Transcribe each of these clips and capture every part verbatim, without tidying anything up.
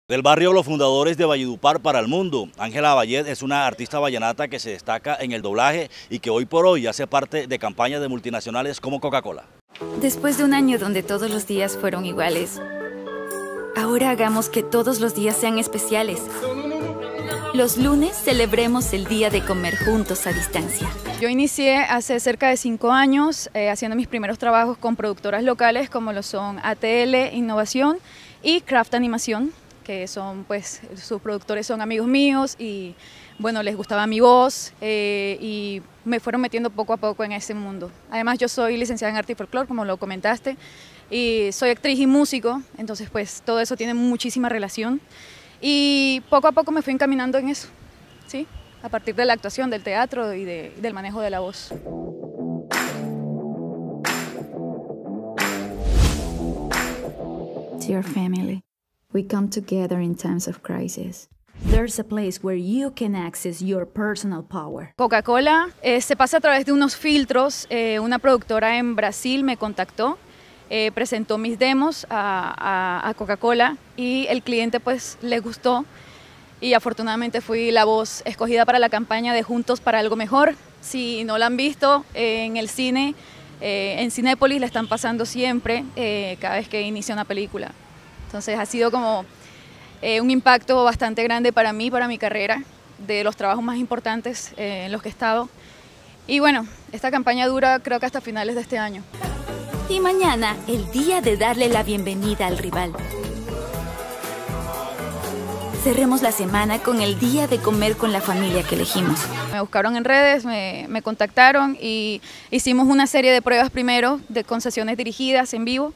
Del barrio Los Fundadores de Valledupar para el mundo, Ángela Vallet es una artista vallenata que se destaca en el doblaje y que hoy por hoy hace parte de campañas de multinacionales como Coca-Cola. Después de un año donde todos los días fueron iguales, ahora hagamos que todos los días sean especiales. Los lunes celebremos el día de comer juntos a distancia. Yo inicié hace cerca de cinco años eh, haciendo mis primeros trabajos con productoras locales como lo son A T L Innovación y Craft Animación, que son, pues, sus productores son amigos míos y, bueno, les gustaba mi voz eh, y me fueron metiendo poco a poco en ese mundo. Además, yo soy licenciada en arte y folclore, como lo comentaste, y soy actriz y músico, entonces, pues, todo eso tiene muchísima relación. Y poco a poco me fui encaminando en eso, ¿sí? A partir de la actuación, del teatro y de, del manejo de la voz. Dear family, we come together in times of crisis. There's a place where you can access your personal power. Coca-Cola eh, se pasa a través de unos filtros. Eh, una productora en Brasil me contactó, eh, presentó mis demos a, a, a Coca-Cola y el cliente pues le gustó y afortunadamente fui la voz escogida para la campaña de Juntos para Algo Mejor. Si no la han visto, eh, en el cine, eh, en Cinépolis la están pasando siempre, eh, cada vez que inicia una película. Entonces ha sido como eh, un impacto bastante grande para mí, para mi carrera, de los trabajos más importantes eh, en los que he estado. Y bueno, esta campaña dura creo que hasta finales de este año. Y mañana, el día de darle la bienvenida al rival. Cerremos la semana con el día de comer con la familia que elegimos. Me buscaron en redes, me, me contactaron y hicimos una serie de pruebas primero, de concesiones dirigidas en vivo,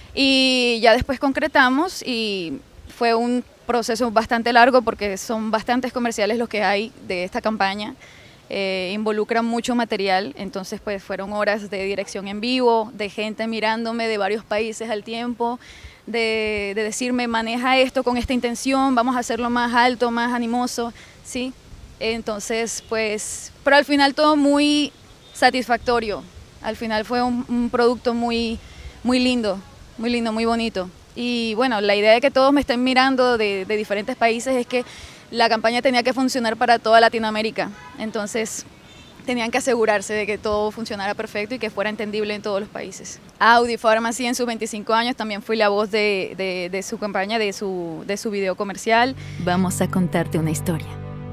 y ya después concretamos y fue un proceso bastante largo porque son bastantes comerciales los que hay de esta campaña. Eh, involucran mucho material, entonces pues fueron horas de dirección en vivo, de gente mirándome de varios países al tiempo, de, de decirme maneja esto con esta intención, vamos a hacerlo más alto, más animoso, ¿sí? Entonces pues, pero al final todo muy satisfactorio, al final fue un, un producto muy, muy lindo, muy lindo, muy bonito. Y bueno, la idea de que todos me estén mirando de, de diferentes países es que la campaña tenía que funcionar para toda Latinoamérica, entonces tenían que asegurarse de que todo funcionara perfecto y que fuera entendible en todos los países. Audi Pharmacy en sus veinticinco años también fui la voz de, de, de su campaña, de su, de su video comercial. Vamos a contarte una historia.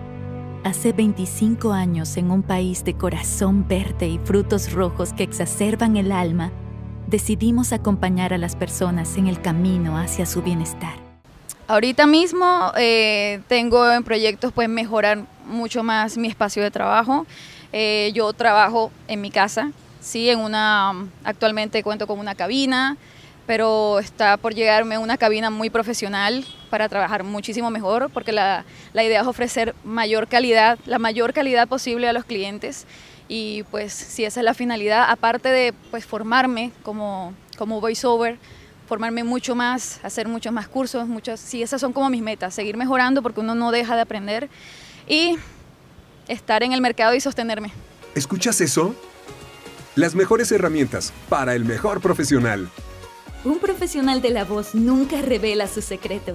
Hace veinticinco años, en un país de corazón verde y frutos rojos que exacerban el alma, decidimos acompañar a las personas en el camino hacia su bienestar. Ahorita mismo eh, tengo en proyectos pues mejorar mucho más mi espacio de trabajo. Eh, yo trabajo en mi casa, sí, en una, actualmente cuento con una cabina, pero está por llegarme una cabina muy profesional para trabajar muchísimo mejor, porque la, la idea es ofrecer mayor calidad, la mayor calidad posible a los clientes. Y pues si esa es la finalidad, aparte de pues formarme como, como voiceover, formarme mucho más, hacer muchos más cursos, muchos, sí, esas son como mis metas, seguir mejorando porque uno no deja de aprender y estar en el mercado y sostenerme. ¿Escuchas eso? Las mejores herramientas para el mejor profesional. Un profesional de la voz nunca revela sus secretos.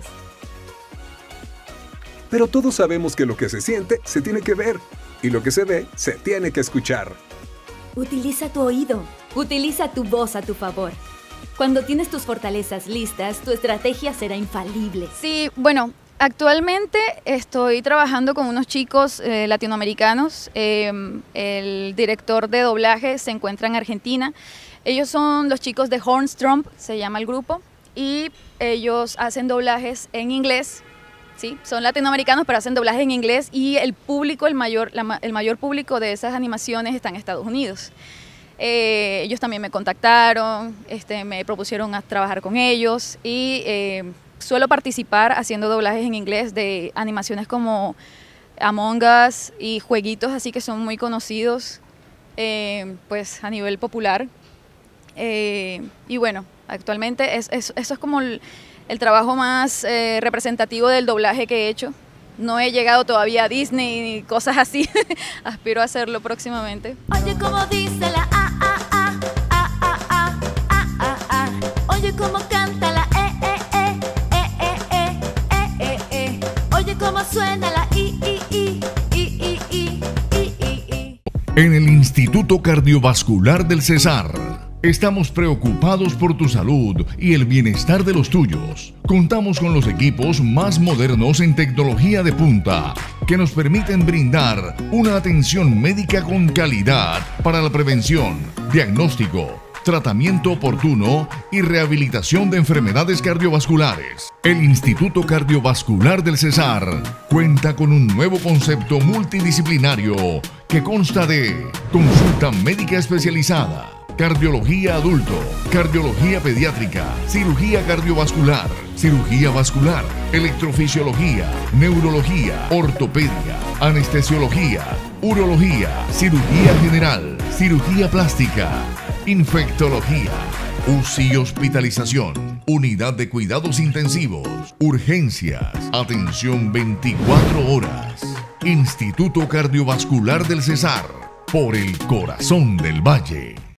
Pero todos sabemos que lo que se siente se tiene que ver y lo que se ve se tiene que escuchar. Utiliza tu oído, utiliza tu voz a tu favor. Cuando tienes tus fortalezas listas, tu estrategia será infalible. Sí, bueno, actualmente estoy trabajando con unos chicos eh, latinoamericanos. Eh, el director de doblaje se encuentra en Argentina. Ellos son los chicos de Hornstromp, se llama el grupo, y ellos hacen doblajes en inglés. Sí, son latinoamericanos, pero hacen doblajes en inglés y el público, el mayor, la, el mayor público de esas animaciones está en Estados Unidos. Eh, ellos también me contactaron, este, me propusieron a trabajar con ellos y eh, suelo participar haciendo doblajes en inglés de animaciones como Among Us y jueguitos así que son muy conocidos eh, pues a nivel popular. Eh, y bueno, actualmente es, es, eso es como el, el trabajo más eh, representativo del doblaje que he hecho. No he llegado todavía a Disney ni cosas así, aspiro a hacerlo próximamente. Oye, como dice la A, A, A, A, A, A, A, A, A. Oye, como canta la E, E, E, E, E, E, E, E, suena la I, I, I, I, I, I, I, I, I. En el Instituto Cardiovascular del Cesar estamos preocupados por tu salud y el bienestar de los tuyos. Contamos con los equipos más modernos en tecnología de punta que nos permiten brindar una atención médica con calidad para la prevención, diagnóstico, tratamiento oportuno y rehabilitación de enfermedades cardiovasculares. El Instituto Cardiovascular del Cesar cuenta con un nuevo concepto multidisciplinario que consta de consulta médica especializada, cardiología adulto, cardiología pediátrica, cirugía cardiovascular, cirugía vascular, electrofisiología, neurología, ortopedia, anestesiología, urología, cirugía general, cirugía plástica, infectología, U C I y hospitalización, unidad de cuidados intensivos, urgencias, atención veinticuatro horas. Instituto Cardiovascular del Cesar, por el corazón del Valle.